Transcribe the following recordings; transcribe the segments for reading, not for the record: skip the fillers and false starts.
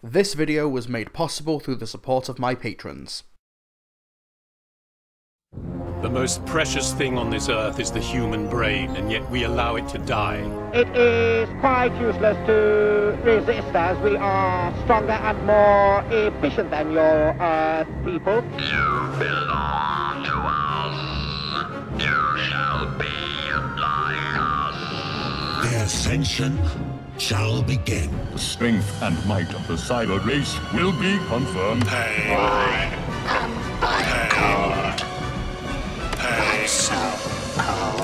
This video was made possible through the support of my patrons. The most precious thing on this earth is the human brain, and yet we allow it to die. It is quite useless to resist, as we are stronger and more efficient than your Earth people. You belong to us. You shall be like us. The ascension shall begin. The strength and might of the cyber race will be confirmed. I am by cold. So cold.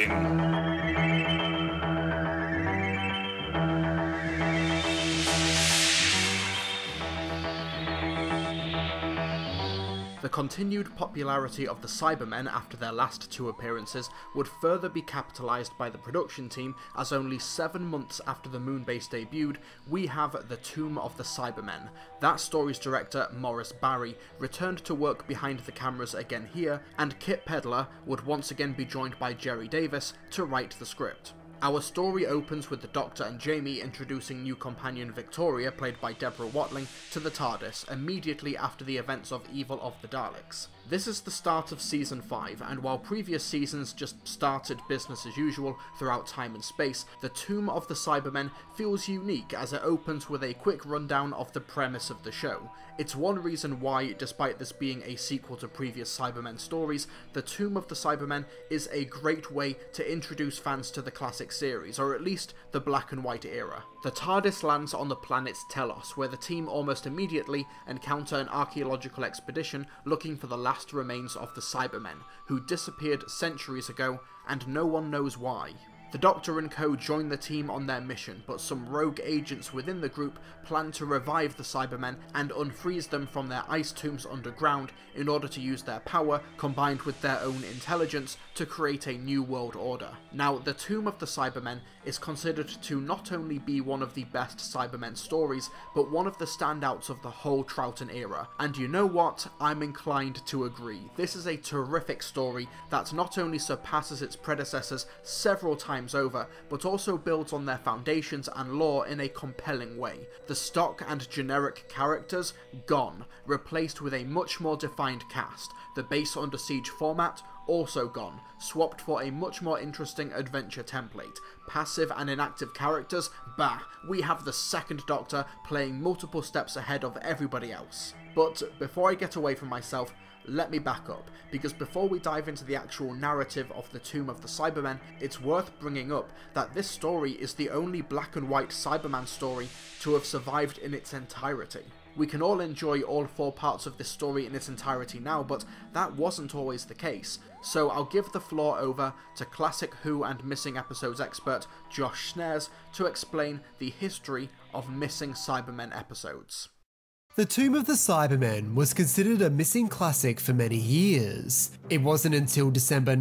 The continued popularity of the Cybermen after their last two appearances would further be capitalised by the production team, as only 7 months after the Moonbase debuted, we have The Tomb of the Cybermen. That story's director, Maurice Barry, returned to work behind the cameras again here, and Kit Pedler would once again be joined by Jerry Davis to write the script. Our story opens with the Doctor and Jamie introducing new companion Victoria, played by Deborah Watling, to the TARDIS, immediately after the events of Evil of the Daleks. This is the start of Season 5, and while previous seasons just started business as usual throughout time and space, The Tomb of the Cybermen feels unique as it opens with a quick rundown of the premise of the show. It's one reason why, despite this being a sequel to previous Cybermen stories, The Tomb of the Cybermen is a great way to introduce fans to the classic series, or at least the black and white era. The TARDIS lands on the planet Telos, where the team almost immediately encounter an archaeological expedition looking for the last remains of the Cybermen, who disappeared centuries ago, and no one knows why. The Doctor and co join the team on their mission, but some rogue agents within the group plan to revive the Cybermen and unfreeze them from their ice tombs underground in order to use their power, combined with their own intelligence, to create a new world order. Now, The Tomb of the Cybermen is considered to not only be one of the best Cybermen stories, but one of the standouts of the whole Troughton era. And you know what? I'm inclined to agree. This is a terrific story that not only surpasses its predecessors several times over, but also builds on their foundations and lore in a compelling way. The stock and generic characters, gone, replaced with a much more defined cast. The base Under Siege format, also gone, swapped for a much more interesting adventure template. Passive and inactive characters, bah, we have the second Doctor playing multiple steps ahead of everybody else. But before I get away from myself, let me back up, because before we dive into the actual narrative of The Tomb of the Cybermen, it's worth bringing up that this story is the only black and white Cyberman story to have survived in its entirety. We can all enjoy all 4 parts of this story in its entirety now, but that wasn't always the case. So I'll give the floor over to classic Who and missing episodes expert Josh Snares to explain the history of missing Cybermen episodes. The Tomb of the Cybermen was considered a missing classic for many years. It wasn't until December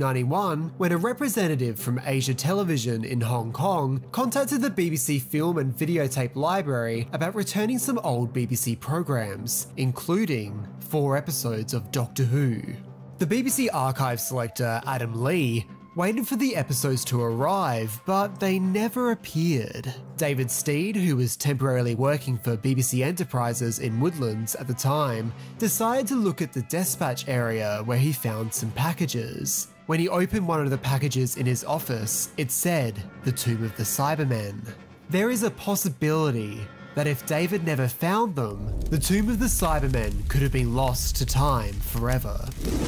1991 when a representative from Asia Television in Hong Kong contacted the BBC Film and Videotape Library about returning some old BBC programs, including 4 episodes of Doctor Who. The BBC archive selector Adam Lee waited for the episodes to arrive, but they never appeared. David Steed, who was temporarily working for BBC Enterprises in Woodlands at the time, decided to look at the dispatch area where he found some packages. When he opened one of the packages in his office, it said, "The Tomb of the Cybermen." There is a possibility that if David never found them, the Tomb of the Cybermen could have been lost to time forever.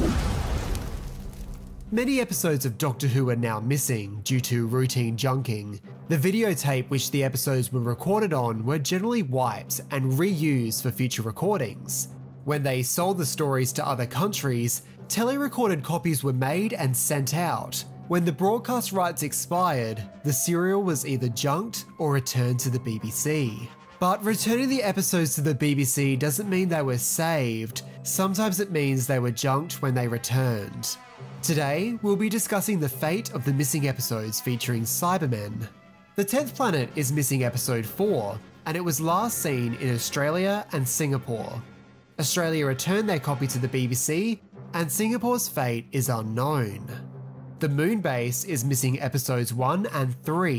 Many episodes of Doctor Who are now missing due to routine junking. The videotape which the episodes were recorded on were generally wiped and reused for future recordings. When they sold the stories to other countries, tele-recorded copies were made and sent out. When the broadcast rights expired, the serial was either junked or returned to the BBC. But returning the episodes to the BBC doesn't mean they were saved. Sometimes it means they were junked when they returned. Today, we'll be discussing the fate of the missing episodes featuring Cybermen. The 10th planet is missing episode 4, and it was last seen in Australia and Singapore. Australia returned their copy to the BBC, and Singapore's fate is unknown. The Moonbase is missing episodes 1 and 3.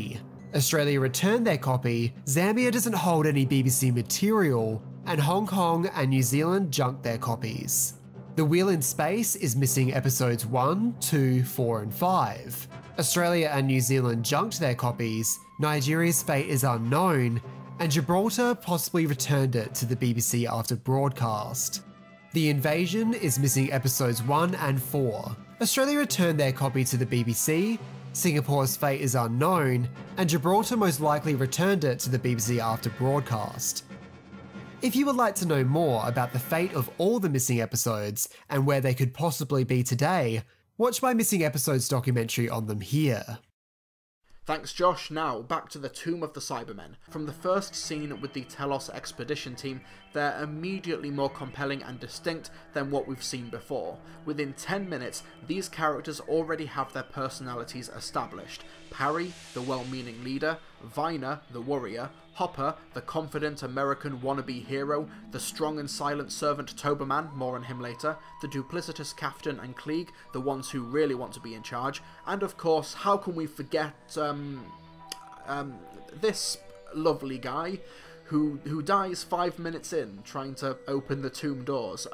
Australia returned their copy, Zambia doesn't hold any BBC material, and Hong Kong and New Zealand junked their copies. The Wheel in Space is missing episodes 1, 2, 4 and 5. Australia and New Zealand junked their copies, Nigeria's fate is unknown, and Gibraltar possibly returned it to the BBC after broadcast. The Invasion is missing episodes 1 and 4. Australia returned their copy to the BBC, Singapore's fate is unknown, and Gibraltar most likely returned it to the BBC after broadcast. If you would like to know more about the fate of all the missing episodes and where they could possibly be today, watch my Missing Episodes documentary on them here. Thanks Josh. Now, back to the Tomb of the Cybermen. From the first scene with the Telos expedition team, they're immediately more compelling and distinct than what we've seen before. Within 10 minutes, these characters already have their personalities established. Parry, the well-meaning leader, Viner, the warrior, Hopper, the confident American wannabe hero, the strong and silent servant Toberman, more on him later, the duplicitous Captain and Klieg, the ones who really want to be in charge, and of course, how can we forget this lovely guy who dies 5 minutes in trying to open the tomb doors.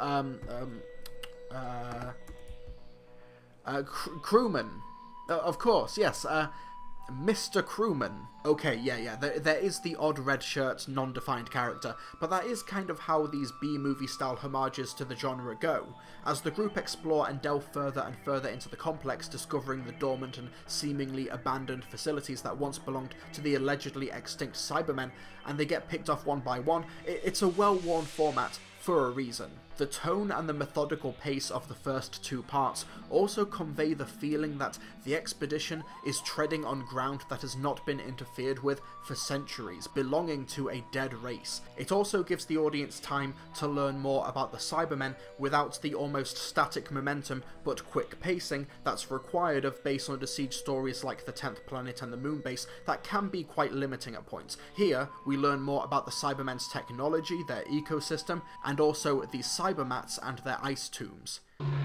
Crewman. Of course, yes. Mr. Crewman. Okay, yeah, there is the odd red shirt, non-defined character, but that is kind of how these B-movie style homages to the genre go. As the group explore and delve further and further into the complex, discovering the dormant and seemingly abandoned facilities that once belonged to the allegedly extinct Cybermen, and they get picked off one by one, it's a well-worn format for a reason. The tone and the methodical pace of the first two parts also convey the feeling that the expedition is treading on ground that has not been interfered with for centuries, belonging to a dead race. It also gives the audience time to learn more about the Cybermen without the almost static momentum but quick pacing that's required of base under siege stories like the 10th Planet and the Moon Base that can be quite limiting at points. Here, we learn more about the Cybermen's technology, their ecosystem, and also the Cybermats and their ice tombs.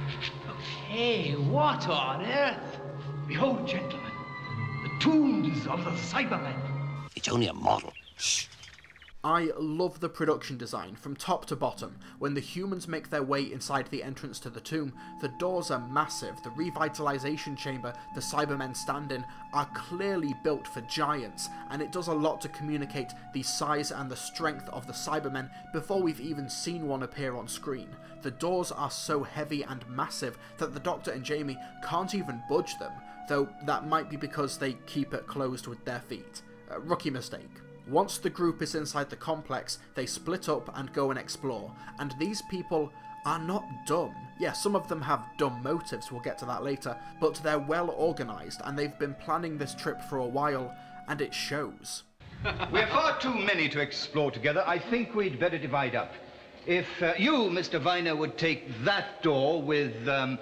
Hey, what on earth? Behold, gentlemen, the tombs of the Cybermen. It's only a model. Shh. I love the production design from top to bottom. When the humans make their way inside the entrance to the tomb, the doors are massive. The revitalization chamber the Cybermen stand in are clearly built for giants, and it does a lot to communicate the size and the strength of the Cybermen before we've even seen one appear on screen. The doors are so heavy and massive that the Doctor and Jamie can't even budge them, though that might be because they keep it closed with their feet. Rookie mistake. Once the group is inside the complex, they split up and go and explore, and these people are not dumb. Yeah, some of them have dumb motives, we'll get to that later, but they're well organised, and they've been planning this trip for a while, and it shows. We're far too many to explore together. I think we'd better divide up. If you, Mr. Viner, would take that door with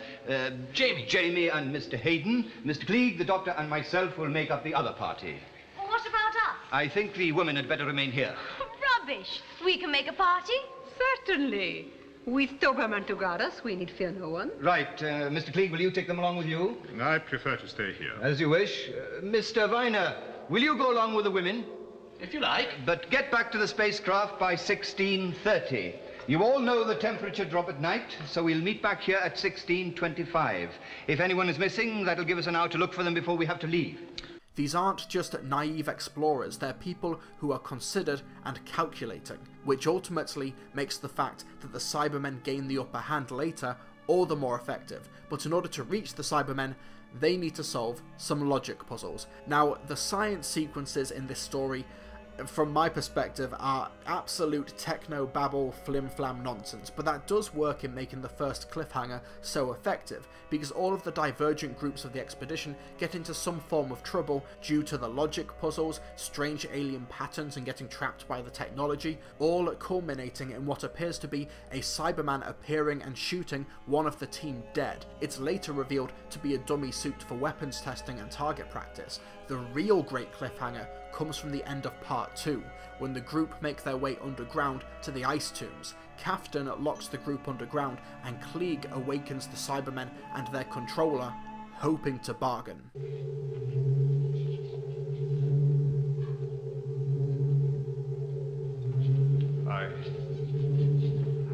Jamie and Mr. Hayden, Mr. Klieg, the Doctor, and myself will make up the other party. What about us? I think the women had better remain here. Rubbish. We can make a party. Certainly. With Toberman to guard us, we need fear no one. Right. Mr. Klieg, will you take them along with you? I prefer to stay here. As you wish. Mr. Viner, will you go along with the women? If you like. But get back to the spacecraft by 16:30. You all know the temperature drop at night, so we'll meet back here at 16:25. If anyone is missing, that'll give us an hour to look for them before we have to leave. These aren't just naive explorers, they're people who are considered and calculating, which ultimately makes the fact that the Cybermen gain the upper hand later all the more effective. But in order to reach the Cybermen, they need to solve some logic puzzles. Now, the science sequences in this story, from my perspective, are absolute techno-babble flim-flam nonsense, but that does work in making the first cliffhanger so effective, because all of the divergent groups of the expedition get into some form of trouble due to the logic puzzles, strange alien patterns, and getting trapped by the technology, all culminating in what appears to be a Cyberman appearing and shooting one of the team dead. It's later revealed to be a dummy suit for weapons testing and target practice. The real great cliffhanger comes from the end of part 2, when the group make their way underground to the ice tombs. Kaftan locks the group underground, and Klieg awakens the Cybermen and their controller, hoping to bargain.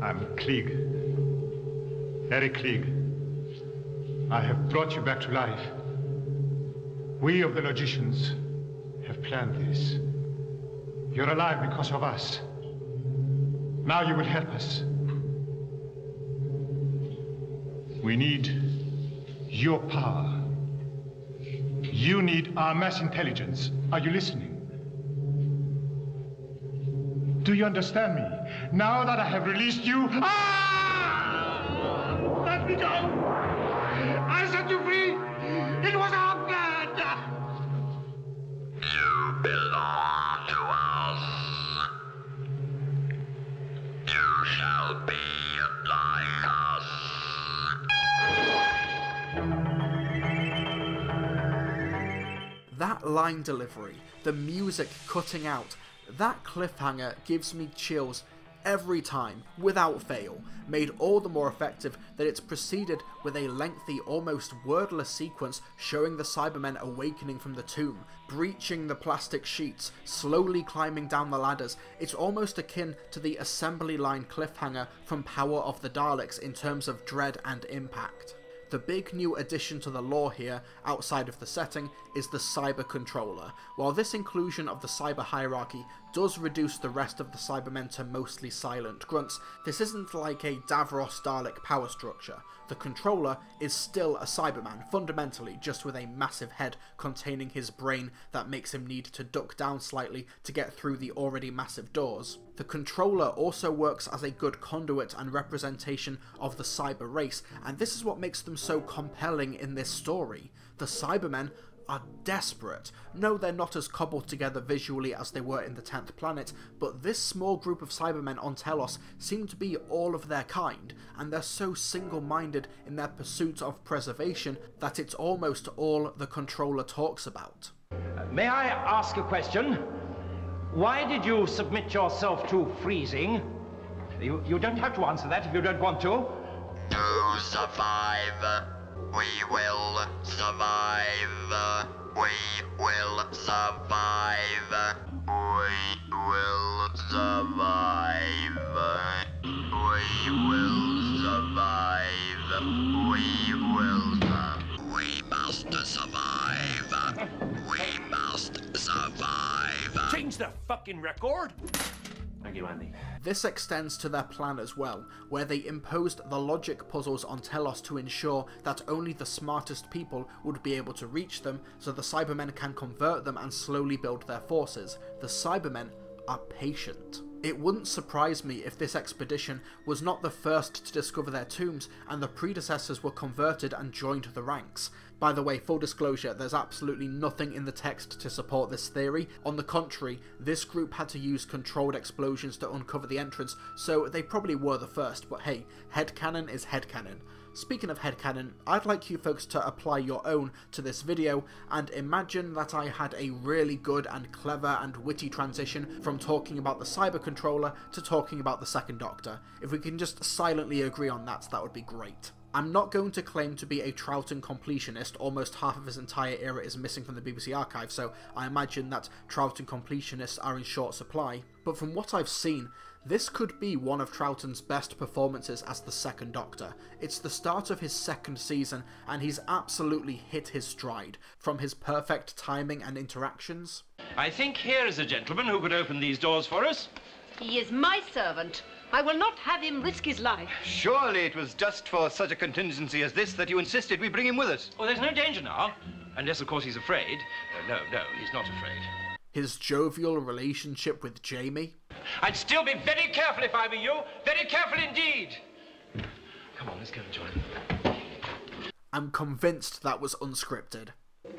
I'm Klieg. Eric Klieg. I have brought you back to life. We of the Logicians have planned this. You're alive because of us. Now you will help us. We need your power. You need our mass intelligence. Are you listening? Do you understand me? Now that I have released you... Ah! Let me go! I set you free! It was our plan! You belong to us. You shall be like us. That line delivery, the music cutting out, that cliffhanger gives me chills every time, without fail, made all the more effective that it's preceded with a lengthy, almost wordless sequence showing the Cybermen awakening from the tomb, breaching the plastic sheets, slowly climbing down the ladders. It's almost akin to the assembly line cliffhanger from Power of the Daleks in terms of dread and impact. The big new addition to the lore here, outside of the setting, is the Cyber Controller. While this inclusion of the Cyber hierarchy does reduce the rest of the Cybermen to mostly silent grunts, this isn't like a Davros Dalek power structure. The Controller is still a Cyberman, fundamentally, just with a massive head containing his brain that makes him need to duck down slightly to get through the already massive doors. The Controller also works as a good conduit and representation of the Cyber race, and this is what makes them so compelling in this story. The Cybermen are desperate. No, they're not as cobbled together visually as they were in the 10th Planet, but this small group of Cybermen on Telos seem to be all of their kind, and they're so single-minded in their pursuit of preservation that it's almost all the Controller talks about. May I ask a question? Why did you submit yourself to freezing? You don't have to answer that if you don't want to. To survive. We will survive. We will survive. We will survive. We will survive. We will survive. We must survive. We must survive. Change the fucking record! Thank you, Andy. This extends to their plan as well, where they imposed the logic puzzles on Telos to ensure that only the smartest people would be able to reach them, so the Cybermen can convert them and slowly build their forces. The Cybermen are patient. It wouldn't surprise me if this expedition was not the first to discover their tombs and the predecessors were converted and joined the ranks. By the way, full disclosure, there's absolutely nothing in the text to support this theory. On the contrary, this group had to use controlled explosions to uncover the entrance, so they probably were the first, but hey, headcanon is headcanon. Speaking of headcanon, I'd like you folks to apply your own to this video and imagine that I had a really good and clever and witty transition from talking about the Cyber Controller to talking about the Second Doctor. If we can just silently agree on that, that would be great. I'm not going to claim to be a Troughton completionist. Almost half of his entire era is missing from the BBC archive, so I imagine that Troughton completionists are in short supply. But from what I've seen, this could be one of Troughton's best performances as the Second Doctor. It's the start of his second season, and he's absolutely hit his stride, from his perfect timing and interactions. I think here is a gentleman who could open these doors for us. He is my servant. I will not have him risk his life. Surely it was just for such a contingency as this that you insisted we bring him with us. Oh, there's no danger now. Unless, of course, he's afraid. No, he's not afraid. His jovial relationship with Jamie. I'd still be very careful if I were you. Very careful indeed. Come on, let's go and join them. I'm convinced that was unscripted.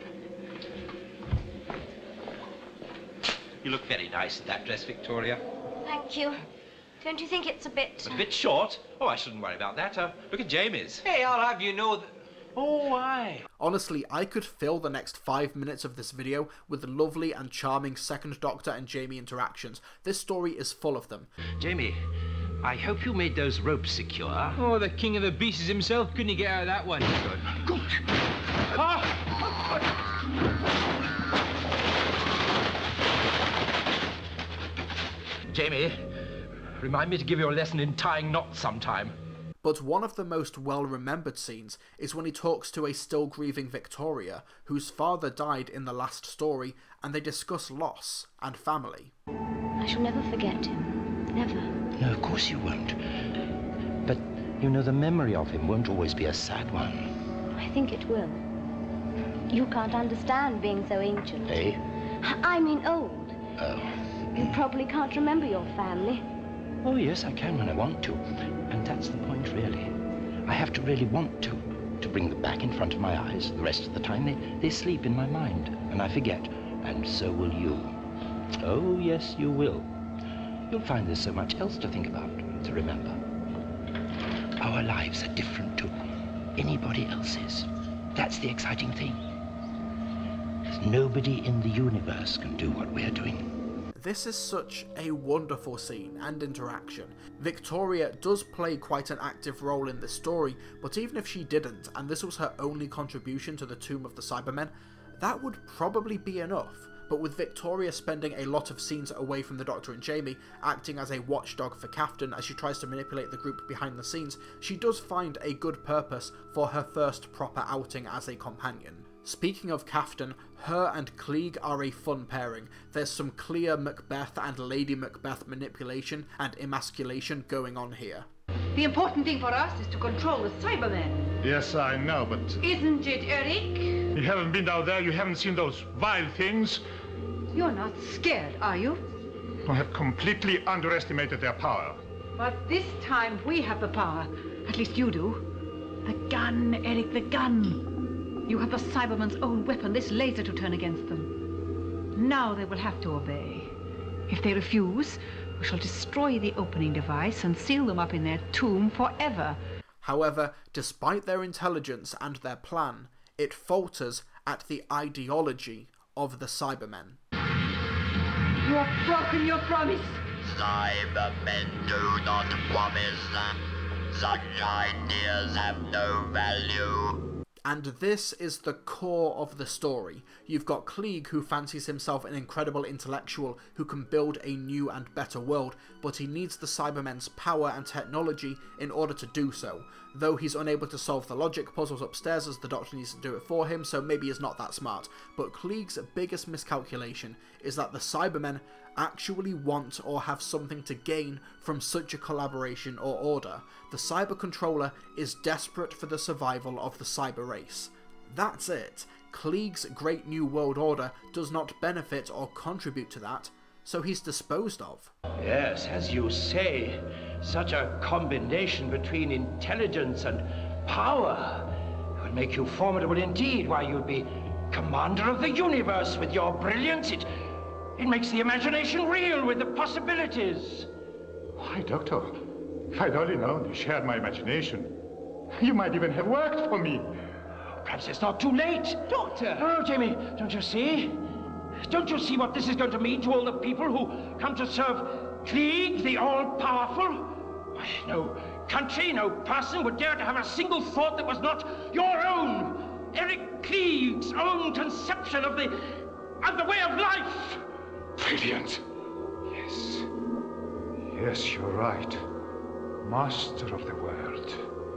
You look very nice in that dress, Victoria. Thank you. Don't you think it's a bit... But a bit short? Oh, I shouldn't worry about that. Look at Jamie's. Hey, I'll have you know that... Oh, aye. Honestly, I could fill the next 5 minutes of this video with lovely and charming Second Doctor and Jamie interactions. This story is full of them. Jamie, I hope you made those ropes secure. Oh, the king of the beasts himself couldn't get out of that one. Good. Jamie, Remind me to give you a lesson in tying knots sometime. But one of the most well-remembered scenes is when he talks to a still grieving Victoria, whose father died in the last story, and they discuss loss and family. I shall never forget him. Never. No, of course you won't. But, you know, the memory of him won't always be a sad one. I think it will. You can't understand being so ancient. Eh? I mean old. Oh. You probably can't remember your family. Oh, yes, I can when I want to. And that's the point, really. I have to really want to bring them back in front of my eyes. The rest of the time, they sleep in my mind, and I forget. And so will you. Oh, yes, you will. You'll find there's so much else to think about, to remember. Our lives are different to anybody else's. That's the exciting thing. Nobody in the universe can do what we're doing. This is such a wonderful scene and interaction. Victoria does play quite an active role in this story, but even if she didn't, and this was her only contribution to the Tomb of the Cybermen, that would probably be enough. But with Victoria spending a lot of scenes away from the Doctor and Jamie, acting as a watchdog for Kaftan as she tries to manipulate the group behind the scenes, she does find a good purpose for her first proper outing as a companion. Speaking of Kaftan, her and Klieg are a fun pairing. There's some clear Macbeth and Lady Macbeth manipulation and emasculation going on here. The important thing for us is to control the Cybermen. Yes, I know, but... Isn't it, Eric? You haven't been down there, you haven't seen those vile things. You're not scared, are you? I have completely underestimated their power. But this time we have the power. At least you do. The gun, Eric, the gun. You have the Cybermen's own weapon, this laser, to turn against them. Now they will have to obey. If they refuse, we shall destroy the opening device and seal them up in their tomb forever. However, despite their intelligence and their plan, it falters at the ideology of the Cybermen. You have broken your promise. Cybermen do not promise. Such ideas have no value. And this is the core of the story. You've got Klieg, who fancies himself an incredible intellectual who can build a new and better world, but he needs the Cybermen's power and technology in order to do so. Though he's unable to solve the logic puzzles upstairs as the Doctor needs to do it for him, so maybe he's not that smart. But Klieg's biggest miscalculation is that the Cybermen actually want or have something to gain from such a collaboration or order. The Cyber Controller is desperate for the survival of the Cyber race. That's it. Klieg's Great New World Order does not benefit or contribute to that, so he's disposed of. Yes, as you say, such a combination between intelligence and power would make you formidable indeed. Why, you'd be commander of the universe with your brilliance. It makes the imagination reel with the possibilities. Why, Doctor, if I'd only known you shared my imagination, you might even have worked for me. Perhaps it's not too late. Doctor! Oh, Jamie, don't you see? Don't you see what this is going to mean to all the people who come to serve Klieg, the all-powerful? Why, no country, no person would dare to have a single thought that was not your own. Eric Klieg's own conception of the way of life. Brilliant. Yes. Yes, you're right. Master of the world.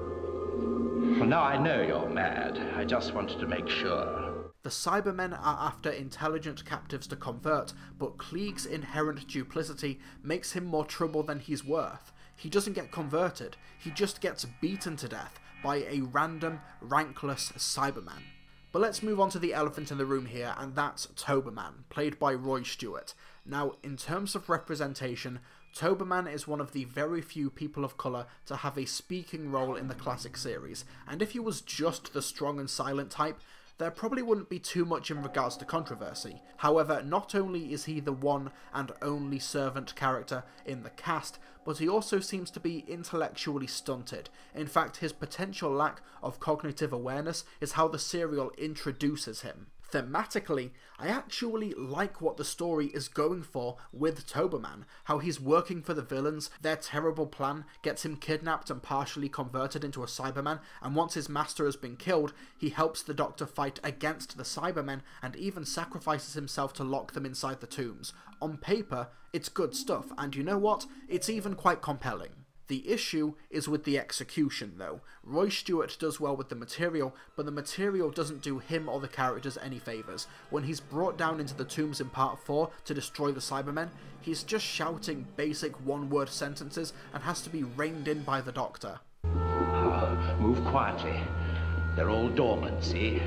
Well, now I know you're mad. I just wanted to make sure. The Cybermen are after intelligent captives to convert, but Klieg's inherent duplicity makes him more trouble than he's worth. He doesn't get converted, he just gets beaten to death by a random, rankless Cyberman. But let's move on to the elephant in the room here, and that's Toberman, played by Roy Stewart. Now, in terms of representation, Toberman is one of the very few people of colour to have a speaking role in the classic series, and if he was just the strong and silent type, there probably wouldn't be too much in regards to controversy. However, not only is he the one and only servant character in the cast, but he also seems to be intellectually stunted. In fact, his potential lack of cognitive awareness is how the serial introduces him. Thematically, I actually like what the story is going for with Toberman, how he's working for the villains, their terrible plan gets him kidnapped and partially converted into a Cyberman, and once his master has been killed, he helps the Doctor fight against the Cybermen and even sacrifices himself to lock them inside the tombs. On paper, it's good stuff, and you know what? It's even quite compelling. The issue is with the execution, though. Roy Stewart does well with the material, but the material doesn't do him or the characters any favours. When he's brought down into the tombs in Part 4 to destroy the Cybermen, he's just shouting basic one-word sentences and has to be reined in by the Doctor. Oh, move quietly. They're all dormant, see?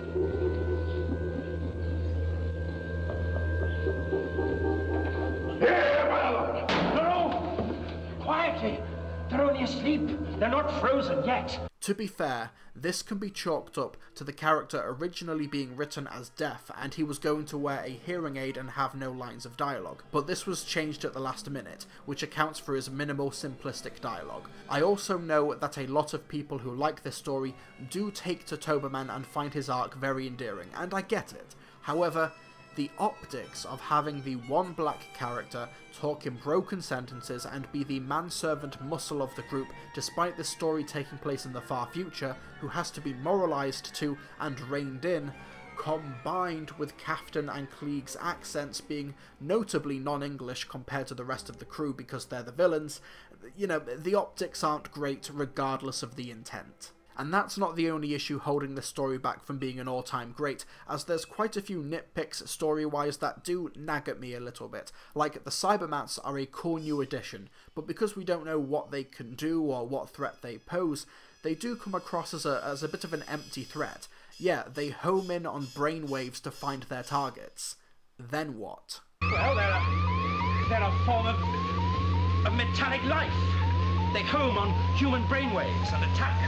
Quietly! They're only asleep. They're not frozen yet. To be fair, this can be chalked up to the character originally being written as deaf, and he was going to wear a hearing aid and have no lines of dialogue, but this was changed at the last minute, which accounts for his minimal simplistic dialogue. I also know that a lot of people who like this story do take to Toberman and find his arc very endearing, and I get it. However, the optics of having the one black character talk in broken sentences and be the manservant muscle of the group, despite the story taking place in the far future, who has to be moralised to and reined in, combined with Kaftan and Klieg's accents being notably non-English compared to the rest of the crew because they're the villains, you know, the optics aren't great regardless of the intent. And that's not the only issue holding this story back from being an all-time great, as there's quite a few nitpicks story-wise that do nag at me a little bit. Like, the Cybermats are a cool new addition, but because we don't know what they can do or what threat they pose, they do come across as a bit of an empty threat. Yeah, they home in on brainwaves to find their targets. Then what? Well, they're a form of metallic life. They home on human brainwaves and attack.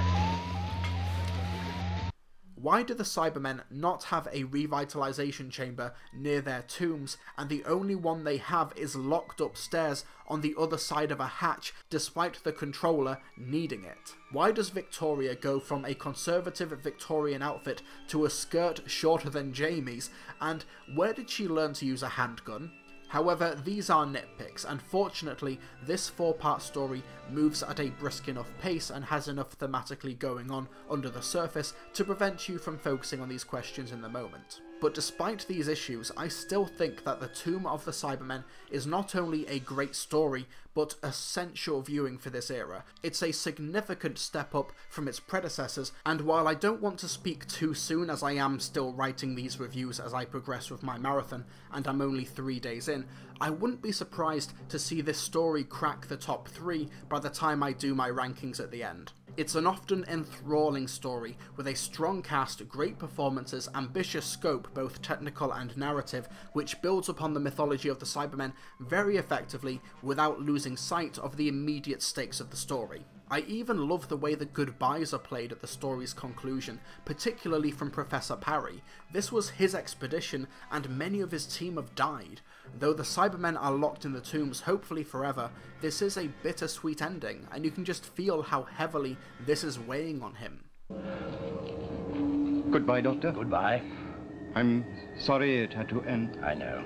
Why do the Cybermen not have a revitalization chamber near their tombs, and the only one they have is locked upstairs on the other side of a hatch, despite the controller needing it? Why does Victoria go from a conservative Victorian outfit to a skirt shorter than Jamie's, and where did she learn to use a handgun? However, these are nitpicks, and fortunately, this 4-part story moves at a brisk enough pace and has enough thematically going on under the surface to prevent you from focusing on these questions in the moment. But despite these issues, I still think that The Tomb of the Cybermen is not only a great story, but essential viewing for this era. It's a significant step up from its predecessors, and while I don't want to speak too soon, as I am still writing these reviews as I progress with my marathon, and I'm only 3 days in, I wouldn't be surprised to see this story crack the top 3 by the time I do my rankings at the end. It's an often enthralling story, with a strong cast, great performances, ambitious scope, both technical and narrative, which builds upon the mythology of the Cybermen very effectively without losing sight of the immediate stakes of the story. I even love the way the goodbyes are played at the story's conclusion, particularly from Professor Parry. This was his expedition, and many of his team have died. Though the Cybermen are locked in the tombs, hopefully forever, this is a bittersweet ending, and you can just feel how heavily this is weighing on him. Goodbye, Doctor. Goodbye. I'm sorry it had to end. I know.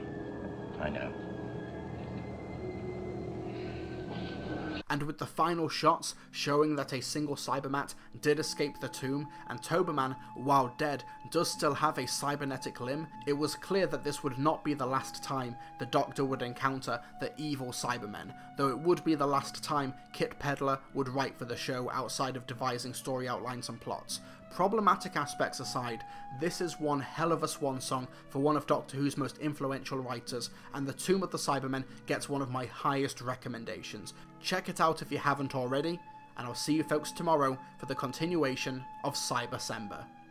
And with the final shots showing that a single Cybermat did escape the tomb, and Toberman, while dead, does still have a cybernetic limb, it was clear that this would not be the last time the Doctor would encounter the evil Cybermen, though it would be the last time Kit Pedler would write for the show outside of devising story outlines and plots. Problematic aspects aside, this is one hell of a swan song for one of Doctor Who's most influential writers, and The Tomb of the Cybermen gets one of my highest recommendations. Check it out if you haven't already, and I'll see you folks tomorrow for the continuation of Cybercember.